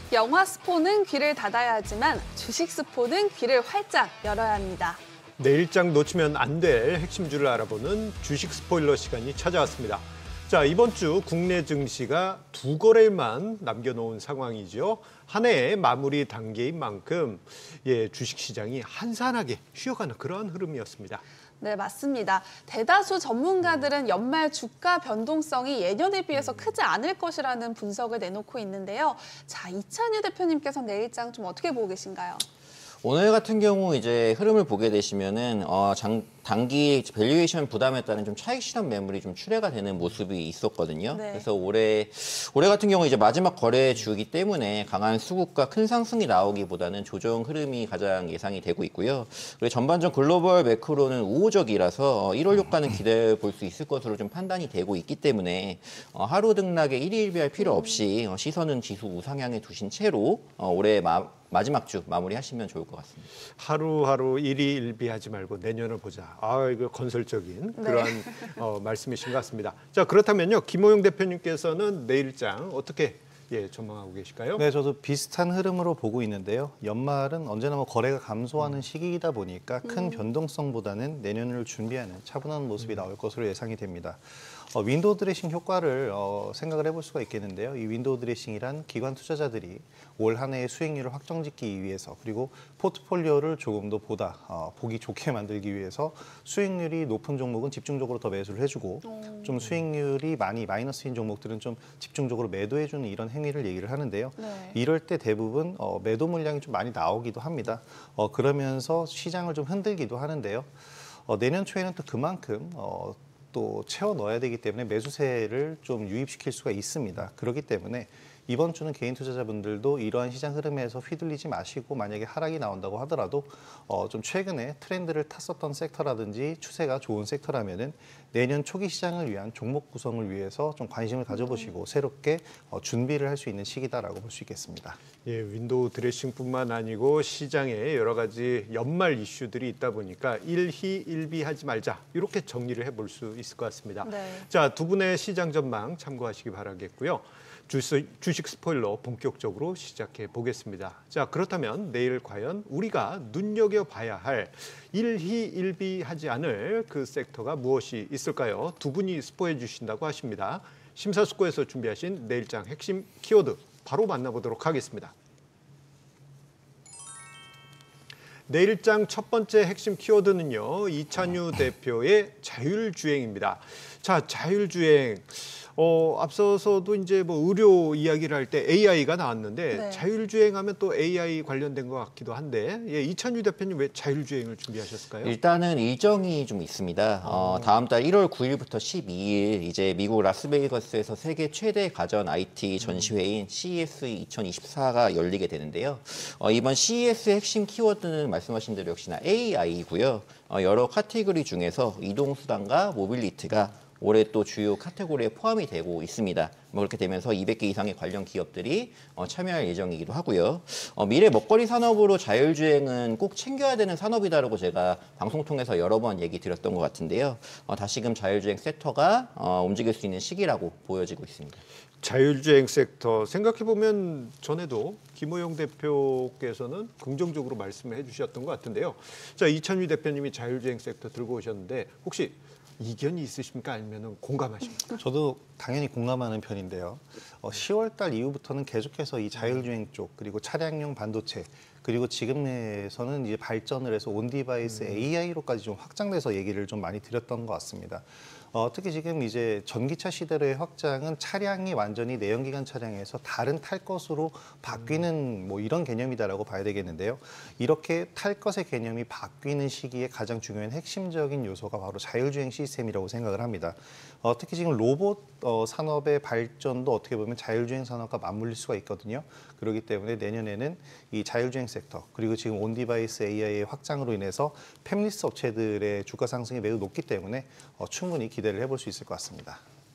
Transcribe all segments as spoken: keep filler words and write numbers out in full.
영화 스포는 귀를 닫아야 하지만 주식 스포는 귀를 활짝 열어야 합니다. 내일장 놓치면 안 될 핵심주를 알아보는 주식 스포일러 시간이 찾아왔습니다. 자, 이번 주 국내 증시가 두 거래일만 남겨놓은 상황이죠. 한 해의 마무리 단계인 만큼 예, 주식시장이 한산하게 쉬어가는 그런 흐름이었습니다. 네, 맞습니다. 대다수 전문가들은 연말 주가 변동성이 예년에 비해서 크지 않을 것이라는 분석을 내놓고 있는데요. 자, 이찬유 대표님께서 내일장 좀 어떻게 보고 계신가요? 오늘 같은 경우 이제 흐름을 보게 되시면은 어, 장, 단기 밸류에이션 부담에 따른 좀 차익 실현 매물이 좀 출회가 되는 모습이 있었거든요. 네. 그래서 올해 올해 같은 경우 이제 마지막 거래 주기 때문에 강한 수급과 큰 상승이 나오기보다는 조정 흐름이 가장 예상이 되고 있고요. 그리고 전반전 글로벌 매크로는 우호적이라서 일월 효과는 기대해 볼 수 있을 것으로 좀 판단이 되고 있기 때문에 어, 하루 등락에 일희일비할 필요 없이 어, 시선은 지수 우상향에 두신 채로 어, 올해 마, 마지막 주 마무리하시면 좋을 것 같습니다. 하루하루 일희일비하지 말고 내년을 보자. 아, 이거 건설적인 그런 네. 어, 말씀이신 것 같습니다. 자, 그렇다면요, 김호영 대표님께서는 내일장 어떻게 예, 전망하고 계실까요? 네, 저도 비슷한 흐름으로 보고 있는데요. 연말은 언제나 뭐 거래가 감소하는 시기이다 보니까 큰 음. 변동성보다는 내년을 준비하는 차분한 모습이 나올 것으로 예상이 됩니다. 어, 윈도우 드레싱 효과를 어, 생각을 해볼 수가 있겠는데요. 이 윈도우 드레싱이란 기관 투자자들이 올 한 해의 수익률을 확정짓기 위해서, 그리고 포트폴리오를 조금 더 보다 어, 보기 좋게 만들기 위해서 수익률이 높은 종목은 집중적으로 더 매수를 해주고 오. 좀 수익률이 많이 마이너스인 종목들은 좀 집중적으로 매도해주는 이런 행위를 얘기를 하는데요. 네. 이럴 때 대부분 어, 매도 물량이 좀 많이 나오기도 합니다. 어, 그러면서 시장을 좀 흔들기도 하는데요. 어, 내년 초에는 또 그만큼 어, 또 채워 넣어야 되기 때문에 매수세를 좀 유입시킬 수가 있습니다. 그렇기 때문에 이번 주는 개인 투자자분들도 이러한 시장 흐름에서 휘둘리지 마시고, 만약에 하락이 나온다고 하더라도 어, 좀 최근에 트렌드를 탔었던 섹터라든지 추세가 좋은 섹터라면은 내년 초기 시장을 위한 종목 구성을 위해서 좀 관심을 가져보시고 새롭게 어, 준비를 할 수 있는 시기다라고 볼 수 있겠습니다. 예, 윈도우 드레싱뿐만 아니고 시장에 여러 가지 연말 이슈들이 있다 보니까 일희일비하지 말자, 이렇게 정리를 해볼 수 있을 것 같습니다. 네. 자, 두 분의 시장 전망 참고하시기 바라겠고요. 주식, 주식 스포일러 본격적으로 시작해 보겠습니다. 자, 그렇다면 내일 과연 우리가 눈여겨봐야 할 일희일비하지 않을 그 섹터가 무엇이 있을까요? 두 분이 스포해 주신다고 하십니다. 심사숙고해서 준비하신 내일장 핵심 키워드 바로 만나보도록 하겠습니다. 내일장 첫 번째 핵심 키워드는요, 이찬유 대표의 자율주행입니다. 자, 자율주행. 어, 앞서서도 이제 뭐 의료 이야기를 할 때 에이아이가 나왔는데 네. 자율주행하면 또 에이아이 관련된 것 같기도 한데, 예, 이찬유 대표님 왜 자율주행을 준비하셨을까요? 일단은 일정이 좀 있습니다. 어, 다음 달 일월 구일부터 십이일 이제 미국 라스베이거스에서 세계 최대 가전 아이티 전시회인 씨이에스 이천이십사가 열리게 되는데요. 어, 이번 씨이에스의 핵심 키워드는 말씀하신 대로 역시나 에이아이고요. 어, 여러 카테고리 중에서 이동수단과 모빌리티가 올해 또 주요 카테고리에 포함이 되고 있습니다. 뭐 그렇게 되면서 이백 개 이상의 관련 기업들이 어, 참여할 예정이기도 하고요. 어, 미래 먹거리 산업으로 자율주행은 꼭 챙겨야 되는 산업이다라고 제가 방송 통해서 여러 번 얘기 드렸던 것 같은데요. 어, 다시금 자율주행 섹터가 어, 움직일 수 있는 시기라고 보여지고 있습니다. 자율주행 섹터 생각해보면 전에도 김호영 대표께서는 긍정적으로 말씀을 해주셨던 것 같은데요. 자, 이찬유 대표님이 자율주행 섹터 들고 오셨는데 혹시 이견이 있으십니까? 아니면 공감하십니까? 저도 당연히 공감하는 편인데요. 어, 시월 달 이후부터는 계속해서 이 자율주행 쪽, 그리고 차량용 반도체, 그리고 지금에서는 이제 발전을 해서 온디바이스 음. 에이아이로까지 좀 확장돼서 얘기를 좀 많이 드렸던 것 같습니다. 어, 특히 지금 이제 전기차 시대로의 확장은 차량이 완전히 내연기관 차량에서 다른 탈 것으로 바뀌는 뭐 이런 개념이다라고 봐야 되겠는데요. 이렇게 탈 것의 개념이 바뀌는 시기에 가장 중요한 핵심적인 요소가 바로 자율주행 시스템이라고 생각을 합니다. 어, 특히 지금 로봇 어, 산업의 발전도 어떻게 보면 자율주행 산업과 맞물릴 수가 있거든요. 그렇기 때문에 내년에는 이 자율주행 섹터, 그리고 지금 온디바이스 에이아이의 확장으로 인해서 팹리스 업체들의 주가 상승이 매우 높기 때문에 어, 충분히 기대를 해볼 수 있을 것 같습니다.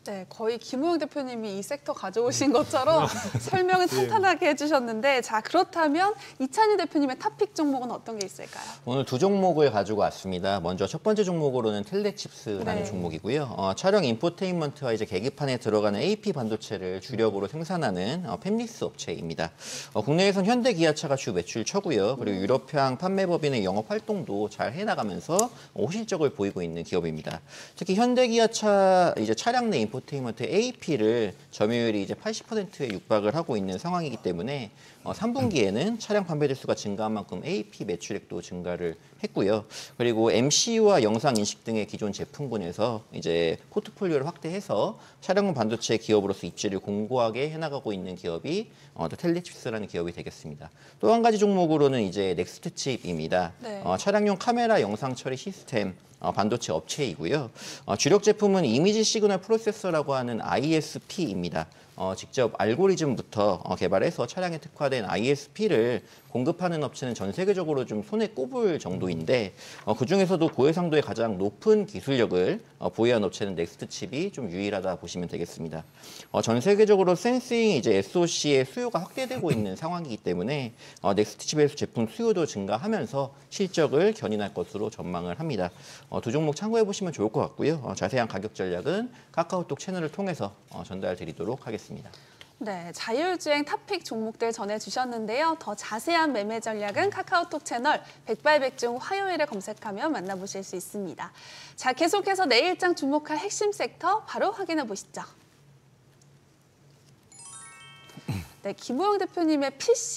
네, 거의 김우영 대표님이 이 섹터 가져오신 것처럼 설명을 탄탄하게 해주셨는데, 자 그렇다면 이찬유 대표님의 탑픽 종목은 어떤 게 있을까요? 오늘 두 종목을 가지고 왔습니다. 먼저 첫 번째 종목으로는 텔레칩스라는 네. 종목이고요. 어, 촬영 인포테인먼트와 이제 계기판에 들어가는 에이피 반도체를 주력으로 생산하는 어, 팹리스 업체입니다. 어, 국내에선 현대기아차가 주 매출처고요. 그리고 유럽향 판매법인의 영업 활동도 잘 해나가면서 호실적을 보이고 있는 기업입니다. 특히 현대기아차 이제 차량 내 인포테인먼트 에이피를 점유율이 이제 팔십 퍼센트에 육박을 하고 있는 상황이기 때문에 어, 삼 분기에는 차량 판매 대수가 증가한 만큼 에이피 매출액도 증가를 했고요. 그리고 엠씨유와 영상 인식 등의 기존 제품군에서 이제 포트폴리오를 확대해서 차량용 반도체 기업으로서 입지를 공고하게 해나가고 있는 기업이 어, 텔레칩스라는 기업이 되겠습니다. 또 한 가지 종목으로는 이제 넥스트칩입니다. 네. 어, 차량용 카메라 영상 처리 시스템 어, 반도체 업체이고요. 어, 주력 제품은 이미지 시그널 프로세서라고 하는 아이에스피입니다. 어, 직접 알고리즘부터 어, 개발해서 차량에 특화된 아이에스피를 공급하는 업체는 전 세계적으로 좀 손에 꼽을 정도인데 어, 그중에서도 고해상도의 가장 높은 기술력을 어, 보유한 업체는 넥스트칩이 좀 유일하다 보시면 되겠습니다. 어, 전 세계적으로 센싱 이제 에스오씨의 수요가 확대되고 있는 상황이기 때문에 어, 넥스트칩의 제품 수요도 증가하면서 실적을 견인할 것으로 전망을 합니다. 어, 두 종목 참고해 보시면 좋을 것 같고요. 어, 자세한 가격 전략은 카카오톡 채널을 통해서 어, 전달 드리도록 하겠습니다. 네, 자율주행 탑픽 종목들 전해주셨는데요. 더 자세한 매매 전략은 카카오톡 채널 백발백중 화요일에 검색하면 만나보실 수 있습니다. 자, 계속해서 내일장 주목할 핵심 섹터 바로 확인해 보시죠. 네, 김우영 대표님의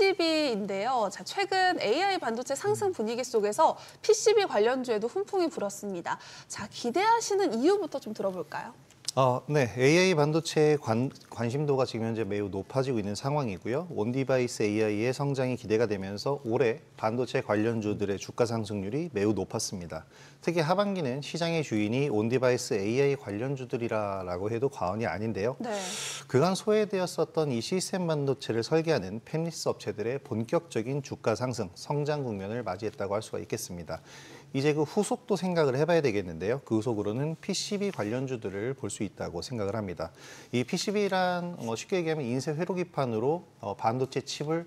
피씨비인데요. 자, 최근 에이아이 반도체 상승 분위기 속에서 피씨비 관련주에도 훈풍이 불었습니다. 자, 기대하시는 이유부터 좀 들어볼까요? 어, 네, 에이아이 반도체의 관, 관심도가 지금 현재 매우 높아지고 있는 상황이고요. 온디바이스 에이아이의 성장이 기대가 되면서 올해 반도체 관련주들의 주가 상승률이 매우 높았습니다. 특히 하반기는 시장의 주인이 온디바이스 에이아이 관련주들이라고 해도 과언이 아닌데요. 네. 그간 소외되었었던 이 시스템 반도체를 설계하는 팹리스 업체들의 본격적인 주가 상승, 성장 국면을 맞이했다고 할 수가 있겠습니다. 이제 그 후속도 생각을 해봐야 되겠는데요. 그 후속으로는 피씨비 관련주들을 볼 수 있다고 생각을 합니다. 이 피씨비란 어, 쉽게 얘기하면 인쇄 회로기판으로 어, 반도체 칩을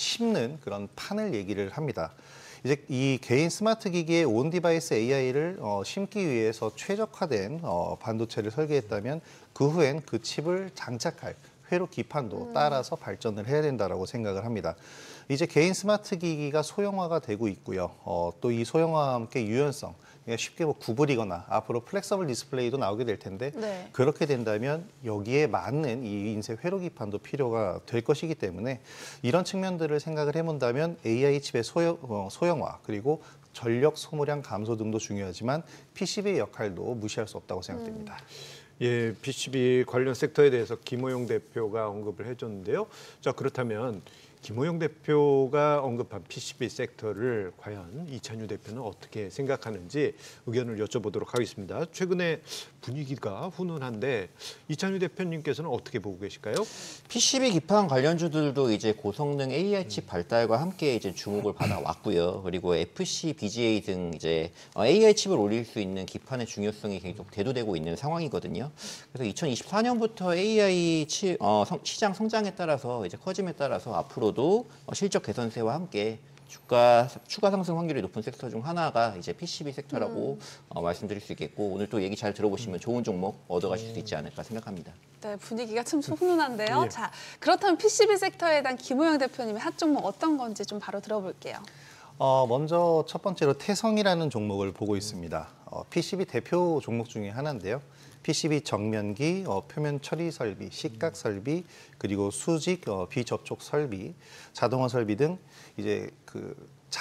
심는 그런 판을 얘기를 합니다. 이제 이 개인 스마트 기기에 온 디바이스 에이아이를 어, 심기 위해서 최적화된 어, 반도체를 설계했다면 그 후엔 그 칩을 장착할 회로 기판도 따라서 발전을 해야 된다라고 생각을 합니다. 이제 개인 스마트 기기가 소형화가 되고 있고요. 어, 또 이 소형화와 함께 유연성, 그러니까 쉽게 뭐 구부리거나 앞으로 플렉서블 디스플레이도 나오게 될 텐데 네. 그렇게 된다면 여기에 맞는 이 인쇄 회로 기판도 필요가 될 것이기 때문에 이런 측면들을 생각을 해본다면 에이아이 칩의 소형, 어, 소형화 그리고 전력 소모량 감소 등도 중요하지만 피씨비의 역할도 무시할 수 없다고 생각됩니다. 음. 예, 피씨비 관련 섹터에 대해서 김호영 대표가 언급을 해줬는데요. 자, 그렇다면 김호영 대표가 언급한 피씨비 섹터를 과연 이찬유 대표는 어떻게 생각하는지 의견을 여쭤보도록 하겠습니다. 최근에 분위기가 훈훈한데 이찬유 대표님께서는 어떻게 보고 계실까요? 피씨비 기판 관련주들도 이제 고성능 에이아이 칩 발달과 함께 이제 주목을 받아왔고요. 그리고 에프씨, 비지에이 등 이제 에이아이 칩을 올릴 수 있는 기판의 중요성이 계속 대두되고 있는 상황이거든요. 그래서 이천이십사 년부터 에이아이 치, 어, 성, 시장 성장에 따라서 이제 커짐에 따라서 앞으로도 실적 개선세와 함께 주가 추가 상승 확률이 높은 섹터 중 하나가 이제 피씨비 섹터라고 음. 어, 말씀드릴 수 있겠고 오늘 또 얘기 잘 들어보시면 좋은 종목 얻어가실 수 있지 않을까 생각합니다. 네, 분위기가 참 훈훈한데요. 예. 자, 그렇다면 피씨비 섹터에 대한 김호영 대표님의 핫 종목 어떤 건지 좀 바로 들어볼게요. 어, 먼저 첫 번째로 태성이라는 종목을 보고 있습니다. 어, 피씨비 대표 종목 중에 하나인데요. 피씨비 정면기, 어, 표면 처리 설비, 시각 설비, 그리고 수직, 어, 비접촉 설비, 자동화 설비 등 이제 그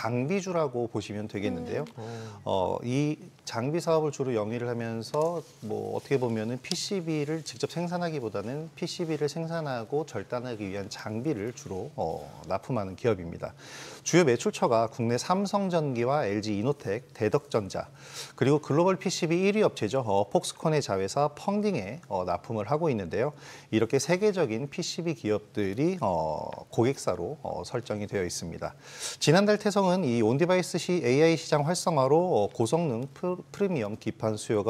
장비주라고 보시면 되겠는데요. 음. 어, 이 장비 사업을 주로 영위를 하면서 뭐 어떻게 보면은 피씨비를 직접 생산하기보다는 피씨비를 생산하고 절단하기 위한 장비를 주로 어, 납품하는 기업입니다. 주요 매출처가 국내 삼성전기와 엘지이노텍, 대덕전자, 그리고 글로벌 피씨비 일 위 업체죠. 어, 폭스콘의 자회사 펑딩에 어, 납품을 하고 있는데요. 이렇게 세계적인 피씨비 기업들이 어, 고객사로 어, 설정이 되어 있습니다. 지난달 태성은 이 온디바이스 시 에이아이 시장 활성화로 어, 고성능 프리미엄 기판 수요가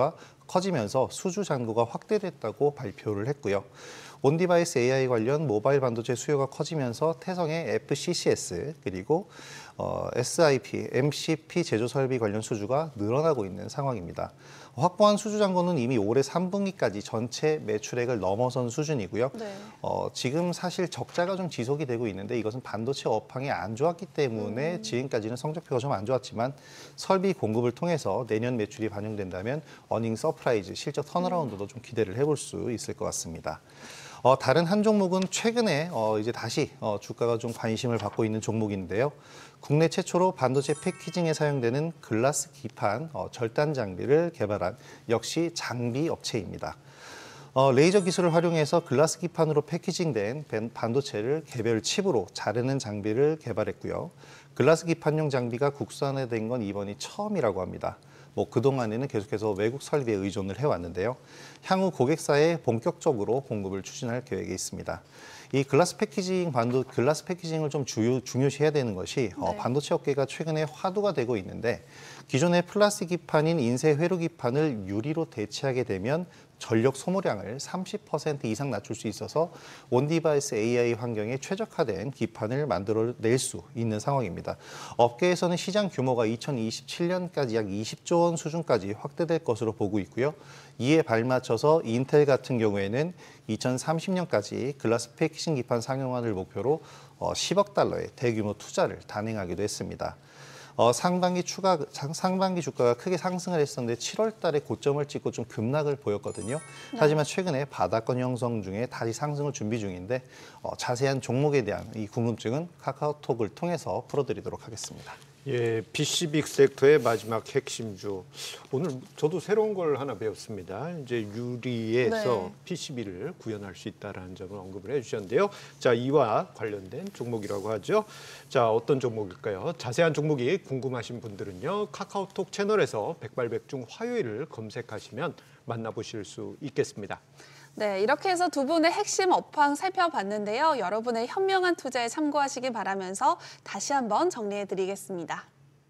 커지면서 수주 잔고가 확대됐다고 발표를 했고요. 온디바이스 에이아이 관련 모바일 반도체 수요가 커지면서 태성의 에프씨씨에스 그리고 어, 에스아이피, 엠씨피 제조 설비 관련 수주가 늘어나고 있는 상황입니다. 확보한 수주 잔고는 이미 올해 삼 분기까지 전체 매출액을 넘어선 수준이고요. 네. 어, 지금 사실 적자가 좀 지속이 되고 있는데 이것은 반도체 업황이 안 좋았기 때문에 음. 지금까지는 성적표가 좀 안 좋았지만 설비 공급을 통해서 내년 매출이 반영된다면 어닝 서프라이즈, 실적 턴어라운드도 좀 기대를 해볼 수 있을 것 같습니다. 어, 다른 한 종목은 최근에 어, 이제 다시 어, 주가가 좀 관심을 받고 있는 종목인데요. 국내 최초로 반도체 패키징에 사용되는 글라스 기판 어, 절단 장비를 개발한 역시 장비 업체입니다. 어, 레이저 기술을 활용해서 글라스 기판으로 패키징된 반도체를 개별 칩으로 자르는 장비를 개발했고요. 글라스 기판용 장비가 국산화된 건 이번이 처음이라고 합니다. 뭐 그동안에는 계속해서 외국 설비에 의존을 해왔는데요. 향후 고객사에 본격적으로 공급을 추진할 계획이 있습니다. 이 글라스 패키징 반도 글라스 패키징을 좀 주요, 중요시해야 되는 것이 네. 어, 반도체 업계가 최근에 화두가 되고 있는데 기존의 플라스틱 기판인 인쇄 회로 기판을 유리로 대체하게 되면 전력 소모량을 삼십 퍼센트 이상 낮출 수 있어서 온디바이스 에이아이 환경에 최적화된 기판을 만들어낼 수 있는 상황입니다. 업계에서는 시장 규모가 이천이십칠 년까지 약 이십조 원 수준까지 확대될 것으로 보고 있고요. 이에 발맞춰서 인텔 같은 경우에는 이천삼십 년까지 글라스 패키징 기판 상용화를 목표로 십억 달러의 대규모 투자를 단행하기도 했습니다. 어, 상반기 추가 상반기 주가가 크게 상승을 했었는데 칠월 달에 고점을 찍고 좀 급락을 보였거든요. 네. 하지만 최근에 바닥권 형성 중에 다시 상승을 준비 중인데 어, 자세한 종목에 대한 이 궁금증은 카카오톡을 통해서 풀어드리도록 하겠습니다. 예, 피씨 빅 섹터의 마지막 핵심주. 오늘 저도 새로운 걸 하나 배웠습니다. 이제 유리에서 네. 피씨비를 구현할 수 있다는 점을 언급을 해주셨는데요. 자, 이와 관련된 종목이라고 하죠. 자, 어떤 종목일까요? 자세한 종목이 궁금하신 분들은요. 카카오톡 채널에서 백발백중 화요일을 검색하시면 만나보실 수 있겠습니다. 네, 이렇게 해서 두 분의 핵심 업황 살펴봤는데요. 여러분의 현명한 투자에 참고하시기 바라면서 다시 한번 정리해드리겠습니다.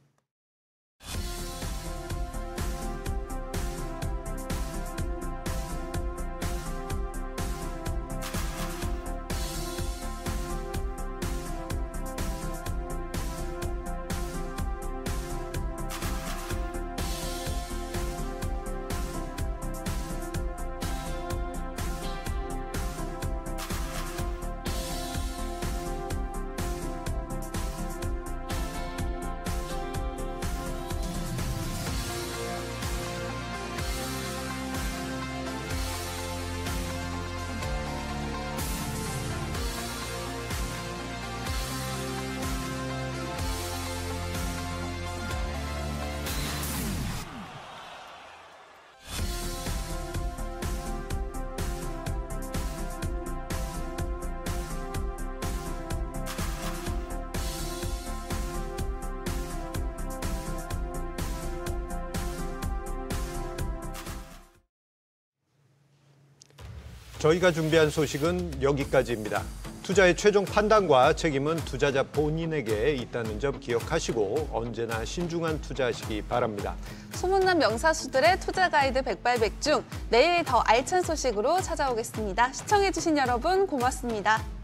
저희가 준비한 소식은 여기까지입니다. 투자의 최종 판단과 책임은 투자자 본인에게 있다는 점 기억하시고 언제나 신중한 투자하시기 바랍니다. 소문난 명사수들의 투자 가이드 백발백중, 내일 더 알찬 소식으로 찾아오겠습니다. 시청해주신 여러분 고맙습니다.